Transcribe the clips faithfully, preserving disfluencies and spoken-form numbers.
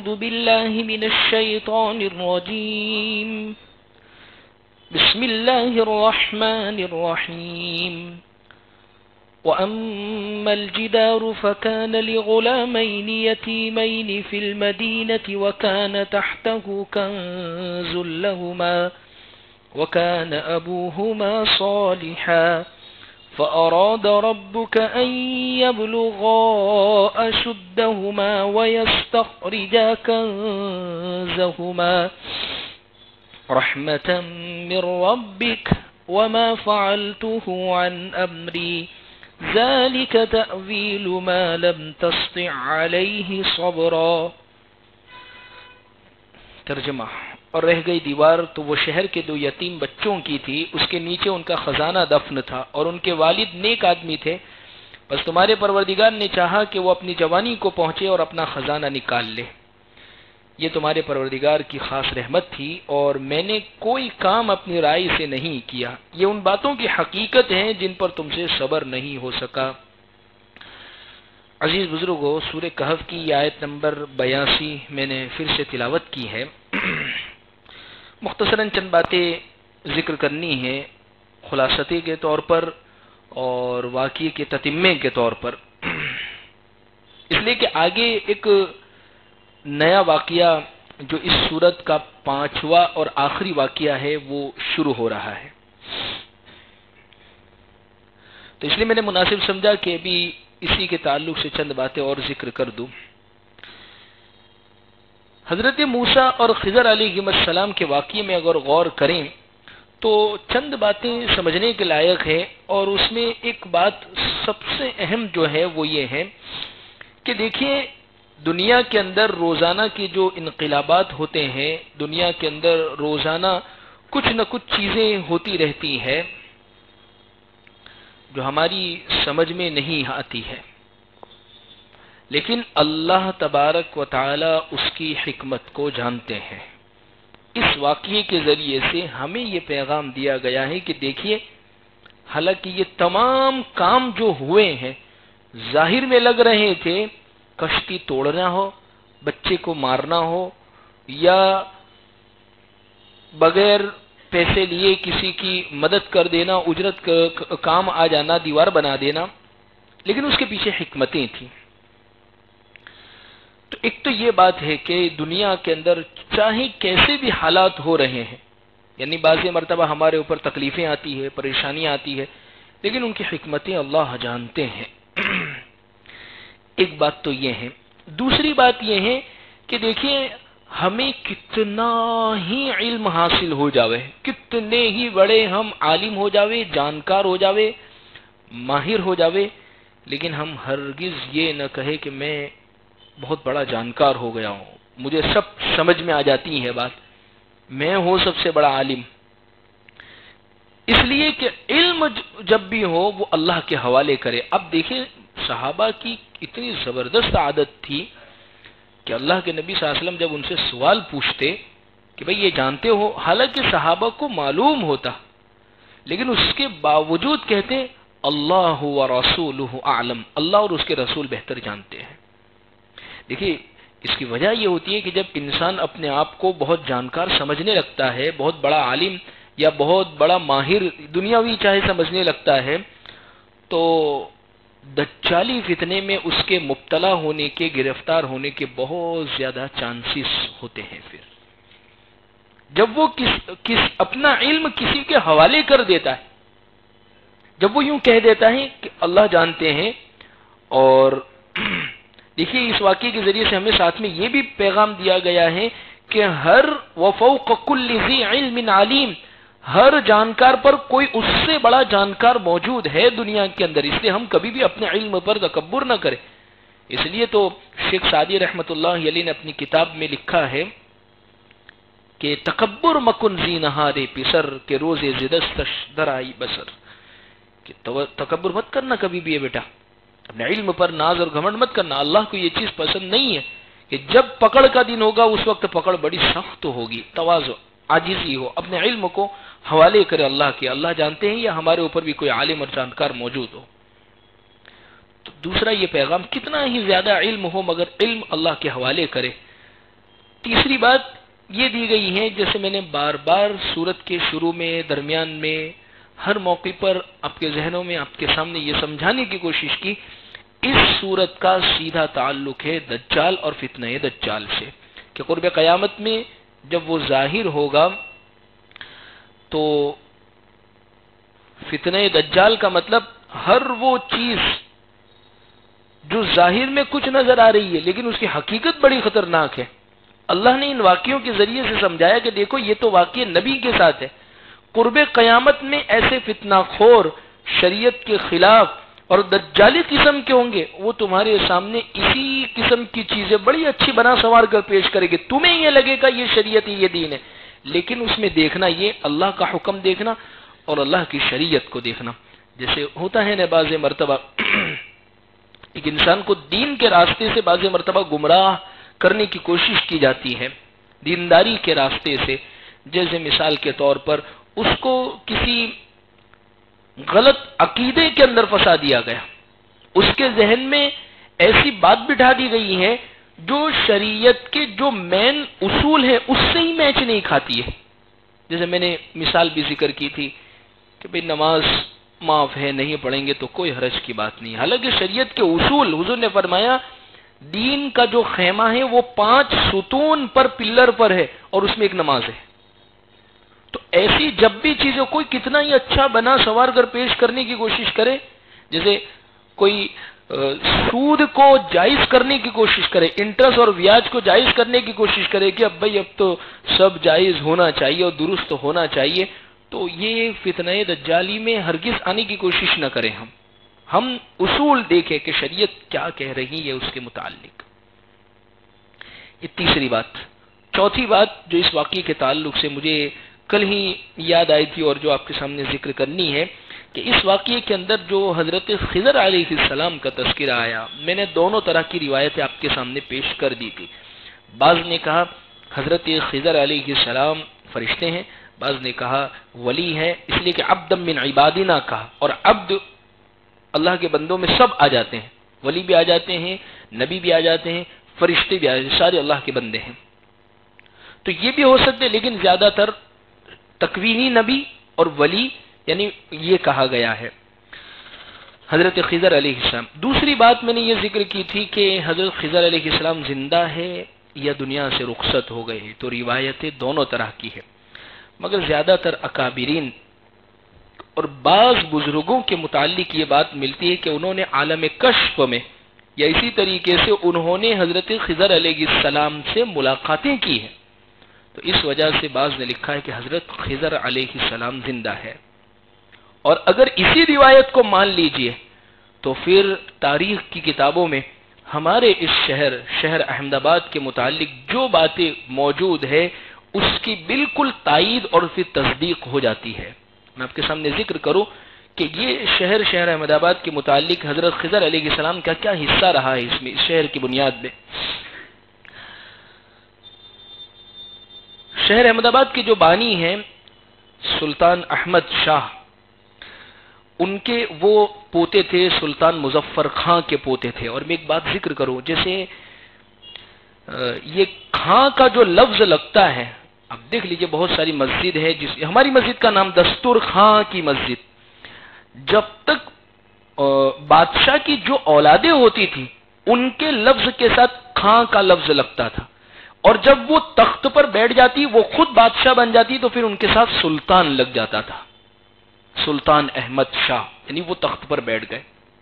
أعوذ بالله من الشيطان الرجيم بسم الله الرحمن الرحيم وأما الجدار فكان لغلامين يتيمين في المدينة وكان تحته كنز لهما وكان أبوهما صالحا فأراد ربك أن يبلغا أشدهما ويستخرجا كنزهما رحمة من ربك وما فعلته عن أمري ذلك تأويل ما لم تستطع عليه صبرا. ترجمہ: اور رہ گئی دیوار تو وہ شہر کے دو یتیم بچوں کی تھی، اس کے نیچے ان کا خزانہ دفن تھا اور ان کے والد نیک آدمی تھے، بس تمہارے پروردگار نے چاہا کہ وہ اپنی جوانی کو پہنچے اور اپنا خزانہ نکال لے. یہ تمہارے پروردگار کی خاص رحمت تھی اور میں نے کوئی کام اپنی رائے سے نہیں کیا. یہ ان باتوں کی حقیقت ہیں جن پر تم سے صبر نہیں ہو سکا. عزیز بزرگوں، سورہ کہف کی آیت نمبر بیاسی میں نے پھر سے تلاوت کی ہے. مختصراً چند باتیں ذکر کرنی ہیں خلاصتے کے طور پر اور واقعے کے تتمے کے طور پر، اس لیے کہ آگے ایک نیا واقعہ جو اس سورت کا پانچواں اور آخری واقعہ ہے وہ شروع ہو رہا ہے. تو اس لیے میں نے مناسب سمجھا کہ ابھی اسی کے تعلق سے چند باتیں اور ذکر کر دوں. حضرت موسیٰ اور خضر علیہ السلام کے واقعے میں اگر غور کریں تو چند باتیں سمجھنے کے لائق ہے، اور اس میں ایک بات سب سے اہم جو ہے وہ یہ ہے کہ دیکھیے دنیا کے اندر روزانہ کے جو انقلابات ہوتے ہیں، دنیا کے اندر روزانہ کچھ نہ کچھ چیزیں ہوتی رہتی ہے جو ہماری سمجھ میں نہیں آتی ہے، لیکن اللہ تبارک و تعالی اس کی حکمت کو جانتے ہیں. اس واقعے کے ذریعے سے ہمیں یہ پیغام دیا گیا ہے کہ دیکھیے حالانکہ یہ تمام کام جو ہوئے ہیں ظاہر میں لگ رہے تھے، کشتی توڑنا ہو، بچے کو مارنا ہو، یا بغیر پیسے لیے کسی کی مدد کر دینا، اجرت کام آ جانا، دیوار بنا دینا، لیکن اس کے پیچھے حکمتیں تھیں. تو ایک تو یہ بات ہے کہ دنیا کے اندر چاہے کیسے بھی حالات ہو رہے ہیں، یعنی بعض مرتبہ ہمارے اوپر تکلیفیں آتی ہے، پریشانیاں آتی ہے، لیکن ان کی حکمتیں اللہ جانتے ہیں. ایک بات تو یہ ہے. دوسری بات یہ ہے کہ دیکھیے ہمیں کتنا ہی علم حاصل ہو جاوے، کتنے ہی بڑے ہم عالم ہو جاوے، جانکار ہو جاوے، ماہر ہو جاوے، لیکن ہم ہرگز یہ نہ کہے کہ میں بہت بڑا جانکار ہو گیا ہوں، مجھے سب سمجھ میں آ جاتی ہے بات، میں ہوں سب سے بڑا عالم. اس لیے کہ علم جب بھی ہو وہ اللہ کے حوالے کرے. اب دیکھیں صحابہ کی اتنی زبردست عادت تھی کہ اللہ کے نبی صلی اللہ علیہ وسلم جب ان سے سوال پوچھتے کہ بھئی یہ جانتے ہو، حالانکہ صحابہ کو معلوم ہوتا لیکن اس کے باوجود کہتے اللہ و رسولہ اعلم، اللہ اور اس کے رسول بہتر جانتے ہیں. دیکھیے اس کی وجہ یہ ہوتی ہے کہ جب انسان اپنے آپ کو بہت جانکار سمجھنے لگتا ہے، بہت بڑا عالم یا بہت بڑا ماہر دنیاوی چاہے سمجھنے لگتا ہے، تو دجالی فتنے میں اس کے مبتلا ہونے کے، گرفتار ہونے کے بہت زیادہ چانسز ہوتے ہیں. پھر جب وہ کس, کس اپنا علم کسی کے حوالے کر دیتا ہے، جب وہ یوں کہہ دیتا ہے کہ اللہ جانتے ہیں. اور دیکھیے اس واقعے کے ذریعے سے ہمیں ساتھ میں یہ بھی پیغام دیا گیا ہے کہ ہر وفوق کل ذی علم علیم، ہر جانکار پر کوئی اس سے بڑا جانکار موجود ہے دنیا کے اندر. اس لیے ہم کبھی بھی اپنے علم پر تکبر نہ کریں. اس لیے تو شیخ سعدی رحمۃ اللہ علیہ نے اپنی کتاب میں لکھا ہے کہ تکبر مکن زی نہارے پسر کے روزے زدستش درائی بسر، کہ تکبر مت کرنا کبھی بھی ہے بیٹا، اپنے علم پر ناز اور گھمنڈ مت کرنا. اللہ کو یہ چیز پسند نہیں ہے کہ جب پکڑ کا دن ہوگا اس وقت پکڑ بڑی سخت ہوگی. تواضع، عاجزی ہو، اپنے علم کو حوالے کرے اللہ کے. اللہ جانتے ہیں یا ہمارے اوپر بھی کوئی عالم اور جانکار موجود ہو. تو دوسرا یہ پیغام، کتنا ہی زیادہ علم ہو مگر علم اللہ کے حوالے کرے. تیسری بات یہ دی گئی ہے، جیسے میں نے بار بار سورت کے شروع میں، درمیان میں، ہر موقع پر آپ کے ذہنوں میں، آپ کے سامنے یہ سمجھانے کی کوشش کی، اس سورت کا سیدھا تعلق ہے دجال اور فتنہ دجال سے، کہ قرب قیامت میں جب وہ ظاہر ہوگا تو فتنہ دجال کا مطلب ہر وہ چیز جو ظاہر میں کچھ نظر آ رہی ہے لیکن اس کی حقیقت بڑی خطرناک ہے۔ اللہ نے ان واقعوں کے ذریعے سے سمجھایا کہ دیکھو یہ تو واقعہ نبی کے ساتھ ہے، قرب قیامت میں ایسے فتنہ خور، شریعت کے خلاف اور دجالی قسم کے ہوں گے، وہ تمہارے سامنے اسی قسم کی چیزیں بڑی اچھی بنا سنوار کر پیش کرے گے، تمہیں یہ لگے گا یہ شریعت ہے، یہ دین ہے، لیکن اس میں دیکھنا یہ اللہ کا حکم دیکھنا اور اللہ کی شریعت کو دیکھنا۔ جیسے ہوتا ہے نا بعض مرتبہ ایک انسان کو دین کے راستے سے بعض مرتبہ گمراہ کرنے کی کوشش کی جاتی ہے، دینداری کے راستے سے، جیسے مثال کے طور پر اس کو کسی غلط عقیدے کے اندر پھنسا دیا گیا، اس کے ذہن میں ایسی بات بٹھا دی گئی ہے جو شریعت کے جو مین اصول ہیں اس سے ہی میچ نہیں کھاتی ہے۔ جیسے میں نے مثال بھی ذکر کی تھی کہ بھئی نماز معاف ہے، نہیں پڑھیں گے تو کوئی حرج کی بات نہیں، حالانکہ شریعت کے اصول، حضور نے فرمایا دین کا جو خیمہ ہے وہ پانچ ستون پر، پلر پر ہے اور اس میں ایک نماز ہے۔ تو ایسی جب بھی چیزیں کوئی کتنا ہی اچھا بنا سنوار کر پیش کرنے کی کوشش کرے، جیسے کوئی سود کو جائز کرنے کی کوشش کرے، انٹرسٹ اور بیاج کو جائز کرنے کی کوشش کرے کہ اب بھائی اب تو سب جائز ہونا چاہیے اور درست ہونا چاہیے، تو یہ فتنہ دجالی میں ہرگز آنے کی کوشش نہ کریں۔ ہم ہم اصول دیکھیں کہ شریعت کیا کہہ رہی ہے اس کے متعلق۔ یہ تیسری بات۔ چوتھی بات جو اس واقعے کے تعلق سے مجھے کل ہی یاد آئی تھی اور جو آپ کے سامنے ذکر کرنی ہے، کہ اس واقعے کے اندر جو حضرت خضر علیہ السلام کا تذکرہ آیا، میں نے دونوں طرح کی روایتیں آپ کے سامنے پیش کر دی تھی۔ بعض نے کہا حضرت خضر علیہ السلام فرشتے ہیں، بعض نے کہا ولی ہیں، اس لیے کہ عبد من عبادنا کہا، اور عبد اللہ کے بندوں میں سب آ جاتے ہیں، ولی بھی آ جاتے ہیں، نبی بھی آ جاتے ہیں، فرشتے بھی آ جاتے ہیں، سارے اللہ کے بندے ہیں۔ تو یہ بھی ہو سکتے، لیکن زیادہ تر تکوینی نبی اور ولی یعنی یہ کہا گیا ہے حضرت خضر علیہ السلام۔ دوسری بات میں نے یہ ذکر کی تھی کہ حضرت خضر علیہ السلام زندہ ہے یا دنیا سے رخصت ہو گئے، تو روایتیں دونوں طرح کی ہے، مگر زیادہ تر اکابرین اور بعض بزرگوں کے متعلق یہ بات ملتی ہے کہ انہوں نے عالم کشف میں یا اسی طریقے سے انہوں نے حضرت خضر علیہ السلام سے ملاقاتیں کی ہیں، تو اس وجہ سے بعض نے لکھا ہے کہ حضرت خضر علیہ السلام زندہ ہے۔ اور اگر اسی روایت کو مان لیجئے تو پھر تاریخ کی کتابوں میں ہمارے اس شہر شہر احمد آباد کے متعلق جو باتیں موجود ہے اس کی بالکل تائید اور پھر تصدیق ہو جاتی ہے۔ میں آپ کے سامنے ذکر کروں کہ یہ شہر شہر احمد آباد کے متعلق حضرت خضر علیہ السلام کا کیا حصہ رہا ہے اس میں، اس شہر کی بنیاد میں۔ شہر احمد آباد کے جو بانی ہیں سلطان احمد شاہ، ان کے وہ پوتے تھے سلطان مظفر خان کے پوتے تھے۔ اور میں ایک بات ذکر کروں، جیسے یہ خان کا جو لفظ لگتا ہے، اب دیکھ لیجئے بہت ساری مسجد ہے، جس ہماری مسجد کا نام دستور خان کی مسجد، جب تک بادشاہ کی جو اولادیں ہوتی تھی ان کے لفظ کے ساتھ خان کا لفظ لگتا تھا، اور جب وہ تخت پر بیٹھ جاتی، وہ خود بادشاہ بن جاتی، تو پھر ان کے ساتھ سلطان لگ جاتا تھا، سلطان احمد شاہ، یعنی وہ تخت پر بیٹھ گئے۔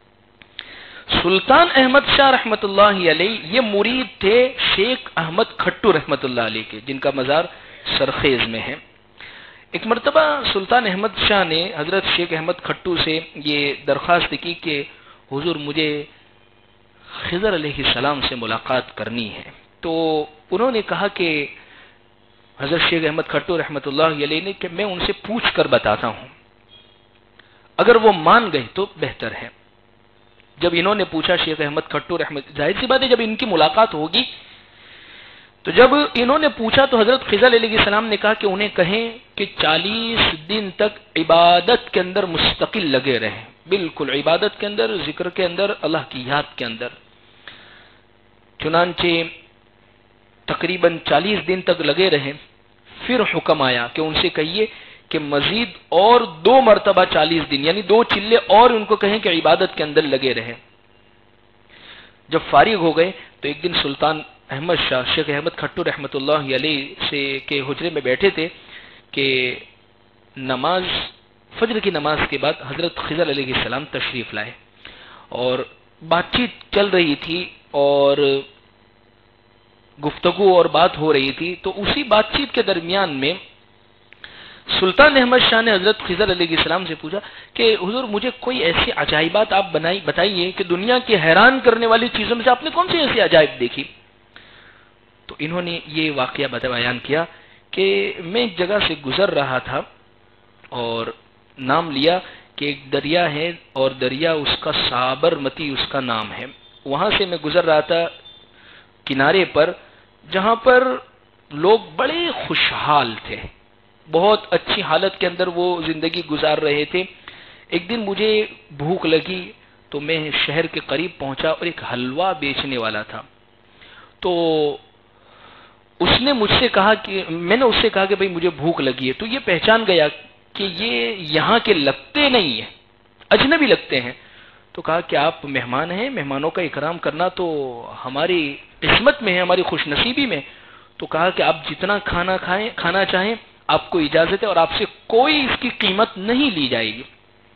سلطان احمد شاہ رحمت اللہ علیہ یہ مرید تھے شیخ احمد کھٹو رحمت اللہ علیہ کے، جن کا مزار سرخیز میں ہے۔ ایک مرتبہ سلطان احمد شاہ نے حضرت شیخ احمد کھٹو سے یہ درخواست کی کہ حضور مجھے خضر علیہ السلام سے ملاقات کرنی ہے، تو انہوں نے کہا کہ حضرت شیخ احمد کھٹو رحمت اللہ علیہ نے کہ میں ان سے پوچھ کر بتاتا ہوں، اگر وہ مان گئے تو بہتر ہے۔ جب انہوں نے پوچھا شیخ احمد کھٹو رحمت، ظاہر سی بات ہے جب ان کی ملاقات ہوگی، تو جب انہوں نے پوچھا تو حضرت خضر علیہ السلام نے کہا کہ انہیں کہیں کہ چالیس دن تک عبادت کے اندر مستقل لگے رہیں، بالکل عبادت کے اندر، ذکر کے اندر، اللہ کی یاد کے اندر۔ چنانچہ تقریباً چالیس دن تک لگے رہے. پھر حکم آیا کہ ان سے کہیے کہ مزید اور دو مرتبہ چالیس دن یعنی دو چلے اور ان کو کہیں کہ عبادت کے اندر لگے رہے. جب فارغ ہو گئے تو ایک دن سلطان احمد شاہ شیخ احمد کھٹو رحمۃ اللہ علیہ سے کے حجرے میں بیٹھے تھے کہ نماز فجر کی نماز کے بعد حضرت خضر علیہ السلام تشریف لائے اور بات چیت چل رہی تھی اور گفتگو اور بات ہو رہی تھی. تو اسی بات چیت کے درمیان میں سلطان احمد شاہ نے حضرت خضر علیہ السلام سے پوچھا کہ حضور مجھے کوئی ایسی عجائبات آپ بنائی بتائیے کہ دنیا کی حیران کرنے والی چیزوں میں سے آپ نے کون سی ایسی عجائب دیکھی. تو انہوں نے یہ واقعہ بیان کیا کہ میں ایک جگہ سے گزر رہا تھا اور نام لیا کہ ایک دریا ہے اور دریا اس کا سابرمتی اس کا نام ہے. وہاں سے میں گزر رہا تھا کنارے پر جہاں پر لوگ بڑے خوشحال تھے, بہت اچھی حالت کے اندر وہ زندگی گزار رہے تھے. ایک دن مجھے بھوک لگی تو میں شہر کے قریب پہنچا اور ایک حلوہ بیچنے والا تھا. تو اس نے مجھ سے کہا کہ میں نے اس سے کہا کہ بھئی مجھے بھوک لگی ہے. تو یہ پہچان گیا کہ یہ یہاں کے لگتے نہیں ہیں, اجنبی لگتے ہیں. تو کہا کہ آپ مہمان ہیں, مہمانوں کا اکرام کرنا تو ہماری قسمت میں ہے, ہماری خوش نصیبی میں. تو کہا کہ آپ جتنا کھانا کھائیں کھانا چاہیں آپ کو اجازت ہے اور آپ سے کوئی اس کی قیمت نہیں لی جائے گی.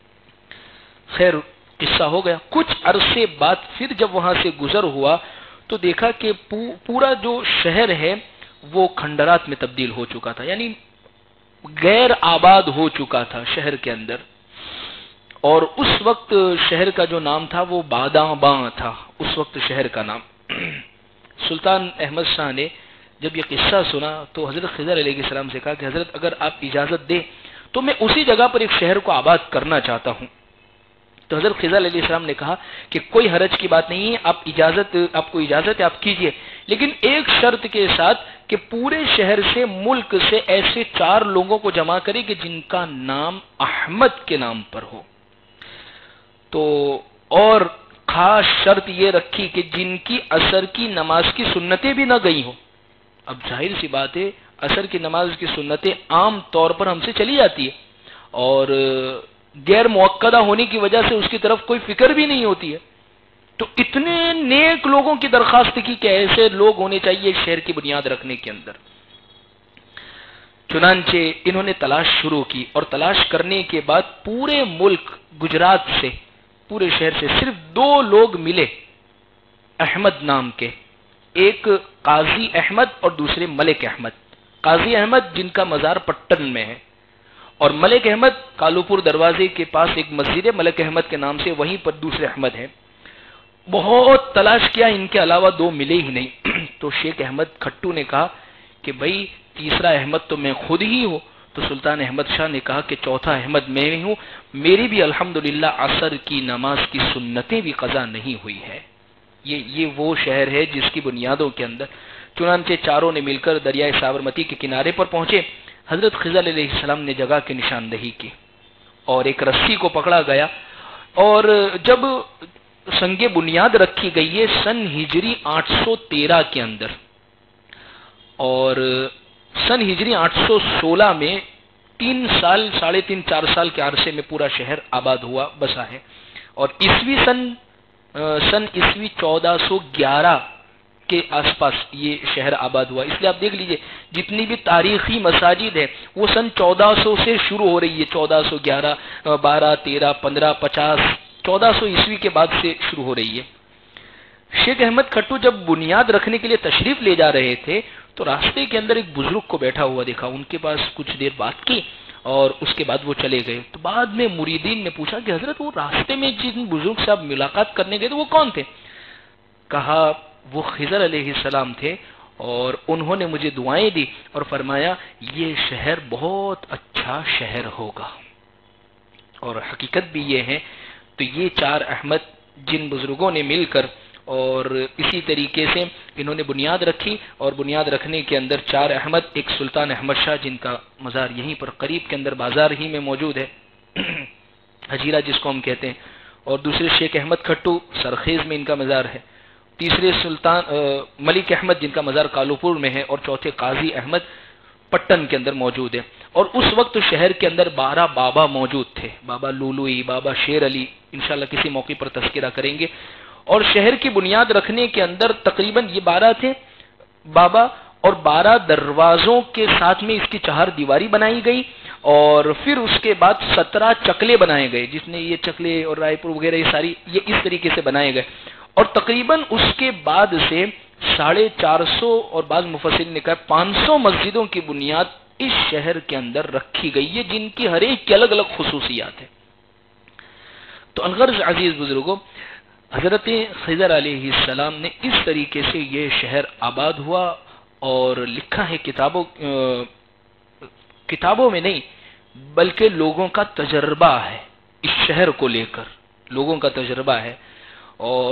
خیر قصہ ہو گیا. کچھ عرصے بعد پھر جب وہاں سے گزر ہوا تو دیکھا کہ پورا جو شہر ہے وہ کھنڈرات میں تبدیل ہو چکا تھا, یعنی غیر آباد ہو چکا تھا شہر کے اندر. اور اس وقت شہر کا جو نام تھا وہ باداں باں تھا, اس وقت شہر کا نام. سلطان احمد شاہ نے جب یہ قصہ سنا تو حضرت خضر علیہ السلام سے کہا کہ حضرت اگر آپ اجازت دیں تو میں اسی جگہ پر ایک شہر کو آباد کرنا چاہتا ہوں. تو حضرت خضر علیہ السلام نے کہا کہ کوئی حرج کی بات نہیں ہے, آپ اجازت آپ کو اجازت ہے آپ کیجئے, لیکن ایک شرط کے ساتھ کہ پورے شہر سے ملک سے ایسے چار لوگوں کو جمع کرے کہ جن کا نام احمد کے نام پر ہو. تو اور خاص شرط یہ رکھی کہ جن کی عصر کی نماز کی سنتیں بھی نہ گئی ہوں. اب ظاہر سی بات ہے عصر کی نماز کی سنتیں عام طور پر ہم سے چلی جاتی ہے اور غیر موقدہ ہونے کی وجہ سے اس کی طرف کوئی فکر بھی نہیں ہوتی ہے. تو اتنے نیک لوگوں کی درخواست کی کہ ایسے لوگ ہونے چاہیے شہر کی بنیاد رکھنے کے اندر. چنانچہ انہوں نے تلاش شروع کی اور تلاش کرنے کے بعد پورے ملک گجرات سے پورے شہر سے صرف دو لوگ ملے احمد نام کے, ایک قاضی احمد اور دوسرے ملک احمد. قاضی احمد جن کا مزار پٹن میں ہے اور ملک احمد کالوپور دروازے کے پاس ایک مسجد ہے ملک احمد کے نام سے, وہیں پر دوسرے احمد ہیں. بہت تلاش کیا, ان کے علاوہ دو ملے ہی نہیں. تو شیخ احمد کھٹو نے کہا کہ بھائی تیسرا احمد تو میں خود ہی ہوں. تو سلطان احمد شاہ نے کہا کہ چوتھا احمد میں ہی ہوں, میری بھی الحمدللہ عصر کی نماز کی سنتیں بھی قضا نہیں ہوئی ہے. یہ یہ وہ شہر ہے جس کی بنیادوں کے اندر. چنانچہ چاروں نے مل کر دریائے سابرمتی کے کنارے پر پہنچے. حضرت خضر علیہ السلام نے جگہ کی نشاندہی کی اور ایک رسی کو پکڑا گیا اور جب سنگ بنیاد رکھی گئی ہے سن ہجری آٹھ سو تیرہ کے اندر اور سن ہجری آٹھ سو سولہ میں تین سال ساڑھے تین چار سال کے عرصے میں پورا شہر آباد ہوا بسا ہے. اور عیسوی سن سن عیسوی چودہ سو گیارہ کے آس پاس یہ شہر آباد ہوا. اس لیے آپ دیکھ لیجئے جتنی بھی تاریخی مساجد ہے وہ سن چودہ سو سے شروع ہو رہی ہے, چودہ سو گیارہ بارہ تیرہ پندرہ پچاس چودہ سو عیسوی کے بعد سے شروع ہو رہی ہے. شیخ احمد کھٹو جب بنیاد رکھنے کے لیے تشریف لے جا رہے تھے تو راستے کے اندر ایک بزرگ کو بیٹھا ہوا دیکھا, ان کے پاس کچھ دیر بات کی اور اس کے بعد وہ چلے گئے. تو بعد میں مریدین نے پوچھا کہ حضرت وہ راستے میں جن بزرگ سے آپ ملاقات کرنے گئے تو وہ کون تھے؟ کہا وہ خضر علیہ السلام تھے اور انہوں نے مجھے دعائیں دی اور فرمایا یہ شہر بہت اچھا شہر ہوگا. اور حقیقت بھی یہ ہے. تو یہ چار احمد جن بزرگوں نے مل کر اور اسی طریقے سے انہوں نے بنیاد رکھی اور بنیاد رکھنے کے اندر چار احمد, ایک سلطان احمد شاہ جن کا مزار یہیں پر قریب کے اندر بازار ہی میں موجود ہے حجیرہ جس کو ہم کہتے ہیں, اور دوسرے شیخ احمد کھٹو سرخیز میں ان کا مزار ہے, تیسرے سلطان ملک احمد جن کا مزار کالوپور میں ہے، اور چوتھے قاضی احمد پٹن کے اندر موجود ہے. اور اس وقت شہر کے اندر بارہ بابا موجود تھے، بابا لولوئی، بابا شیر علی، انشاءاللہ کسی موقع پر تذکرہ کریں گے. اور شہر کی بنیاد رکھنے کے اندر تقریباً یہ بارہ تھے بابا، اور بارہ دروازوں کے ساتھ میں اس کی چہار دیواری بنائی گئی، اور پھر اس کے بعد سترہ چکلے بنائے گئے، جس نے یہ چکلے اور رائے پور وغیرہ یہ ساری یہ اس طریقے سے بنائے گئے. اور تقریباً اس کے بعد سے ساڑھے چار سو اور بعض مفسرین نے کہا پانچ سو مسجدوں کی بنیاد اس شہر کے اندر رکھی گئی ہے، جن کی ہر ایک کی الگ الگ خصوصیات ہیں. تو الغرض عزیز بزرگوں، حضرت خضر علیہ السلام نے اس طریقے سے یہ شہر آباد ہوا، اور لکھا ہے کتابوں کتابوں میں نہیں بلکہ لوگوں کا تجربہ ہے، اس شہر کو لے کر لوگوں کا تجربہ ہے. اور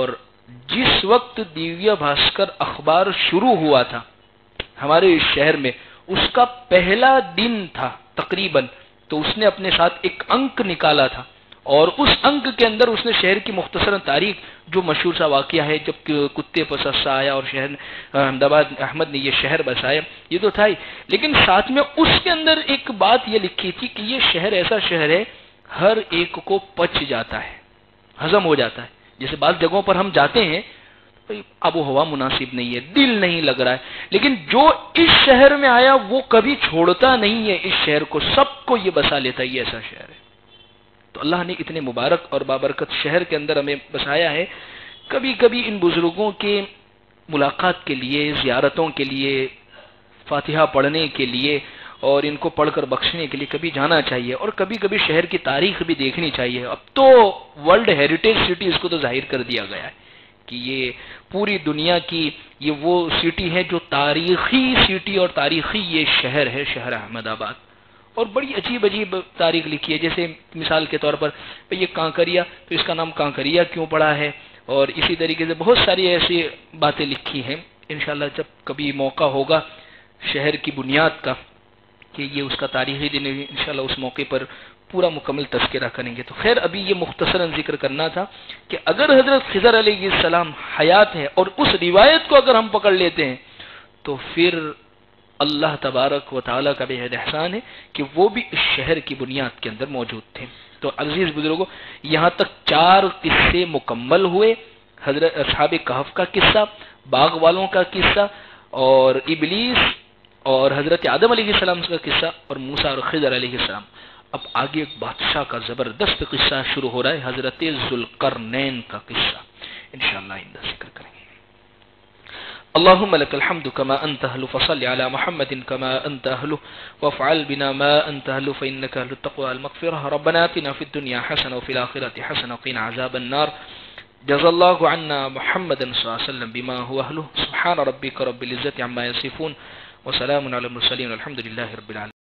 جس وقت دیویہ بھاسکر اخبار شروع ہوا تھا ہمارے اس شہر میں، اس کا پہلا دن تھا تقریباً، تو اس نے اپنے ساتھ ایک انک نکالا تھا، اور اس انک کے اندر اس نے شہر کی مختصر تاریخ، جو مشہور سا واقعہ ہے جب کتے پر سسا آیا اور شہر احمد آباد احمد نے یہ شہر بسایا، یہ تو تھا ہی، لیکن ساتھ میں اس کے اندر ایک بات یہ لکھی تھی کہ یہ شہر ایسا شہر ہے ہر ایک کو پچ جاتا ہے، ہضم ہو جاتا ہے. جیسے بعض جگہوں پر ہم جاتے ہیں آب و ہوا مناسب نہیں ہے، دل نہیں لگ رہا ہے، لیکن جو اس شہر میں آیا وہ کبھی چھوڑتا نہیں ہے اس شہر کو، سب کو یہ بسا لیتا ہے، یہ ایسا شہر ہے. تو اللہ نے اتنے مبارک اور بابرکت شہر کے اندر ہمیں بسایا ہے. کبھی کبھی ان بزرگوں کے ملاقات کے لیے، زیارتوں کے لیے، فاتحہ پڑھنے کے لیے اور ان کو پڑھ کر بخشنے کے لیے کبھی جانا چاہیے، اور کبھی کبھی شہر کی تاریخ بھی دیکھنی چاہیے. اب تو ورلڈ ہیریٹیج سٹی اس کو تو ظاہر کر دیا گیا ہے کہ یہ پوری دنیا کی یہ وہ سٹی ہے جو تاریخی سٹی اور تاریخی یہ شہر ہے، شہر احمد آباد. اور بڑی عجیب عجیب تاریخ لکھی ہے، جیسے مثال کے طور پر یہ کانکریا، تو اس کا نام کانکریا کیوں پڑا ہے، اور اسی طریقے سے بہت ساری ایسی باتیں لکھی ہیں. انشاءاللہ جب کبھی موقع ہوگا شہر کی بنیاد کا کہ یہ اس کا تاریخی دن ہے، انشاءاللہ اس موقع پر پورا مکمل تذکرہ کریں گے. تو خیر ابھی یہ مختصراً ذکر کرنا تھا کہ اگر حضرت خضر علیہ السلام حیات ہیں اور اس روایت کو اگر ہم پکڑ لیتے ہیں تو پھر اللہ تبارک و تعالیٰ کا بے حد احسان ہے کہ وہ بھی اس شہر کی بنیاد کے اندر موجود تھے. تو عزیز بزرگوں، یہاں تک چار قصے مکمل ہوئے، حضرت اصحاب کہف کا قصہ، باغ والوں کا قصہ، اور ابلیس اور حضرت آدم علیہ السلام کا قصہ، اور موسیٰ اور خضر علیہ السلام. اب آگے ایک بادشاہ کا زبردست قصہ شروع ہو رہا ہے، حضرت ذوالقرنین کا قصہ، انشاءاللہ آئندہ ذکر کریں گے. اللهم لك الحمد كما أنت أهل، فصل على محمد كما أنت أهل، وافعل بنا ما أنت أهل، فإنك أهل التقوى والمغفرة. ربنا آتنا في الدنيا حسنة وفي الآخرة حسنة وقنا عذاب النار. جزا الله عنا محمدا صلى الله عليه وسلم بما هو أهله. سبحان ربك رب العزة عما يصفون، وسلام على المرسلين، والحمد لله رب العالمين.